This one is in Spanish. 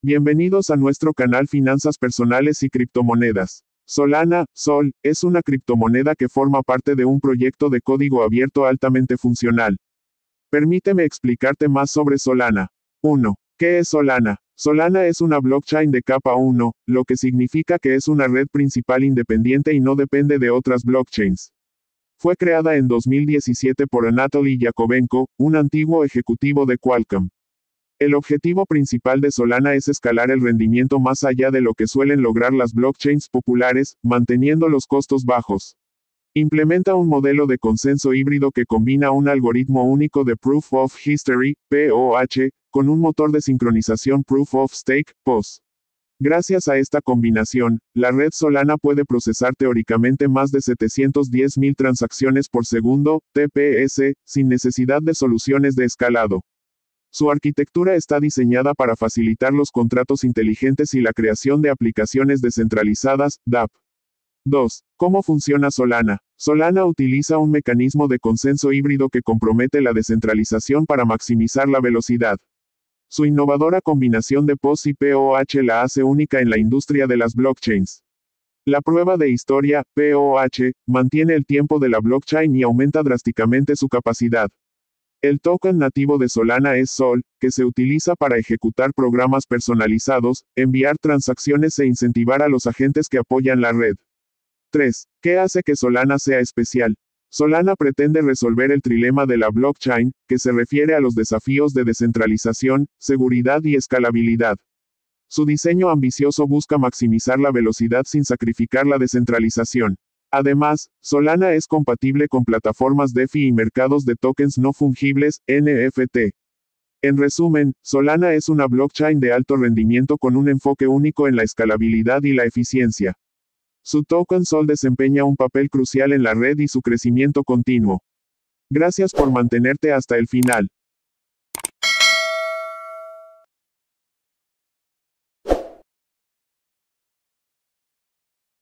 Bienvenidos a nuestro canal Finanzas Personales y Criptomonedas. Solana, Sol, es una criptomoneda que forma parte de un proyecto de código abierto altamente funcional. Permíteme explicarte más sobre Solana. 1. ¿Qué es Solana? Solana es una blockchain de capa 1, lo que significa que es una red principal independiente y no depende de otras blockchains. Fue creada en 2017 por Anatoly Yakovenko, un antiguo ejecutivo de Qualcomm. El objetivo principal de Solana es escalar el rendimiento más allá de lo que suelen lograr las blockchains populares, manteniendo los costos bajos. Implementa un modelo de consenso híbrido que combina un algoritmo único de Proof of History, POH, con un motor de sincronización Proof of Stake, POS. Gracias a esta combinación, la red Solana puede procesar teóricamente más de 710.000 transacciones por segundo, TPS, sin necesidad de soluciones de escalado. Su arquitectura está diseñada para facilitar los contratos inteligentes y la creación de aplicaciones descentralizadas, DApp. 2. ¿Cómo funciona Solana? Solana utiliza un mecanismo de consenso híbrido que compromete la descentralización para maximizar la velocidad. Su innovadora combinación de POS y POH la hace única en la industria de las blockchains. La prueba de historia, POH, mantiene el tiempo de la blockchain y aumenta drásticamente su capacidad. El token nativo de Solana es Sol, que se utiliza para ejecutar programas personalizados, enviar transacciones e incentivar a los agentes que apoyan la red. 3. ¿Qué hace que Solana sea especial? Solana pretende resolver el trilema de la blockchain, que se refiere a los desafíos de descentralización, seguridad y escalabilidad. Su diseño ambicioso busca maximizar la velocidad sin sacrificar la descentralización. Además, Solana es compatible con plataformas DeFi y mercados de tokens no fungibles, NFT. En resumen, Solana es una blockchain de alto rendimiento con un enfoque único en la escalabilidad y la eficiencia. Su token Sol desempeña un papel crucial en la red y su crecimiento continuo. Gracias por mantenerte hasta el final.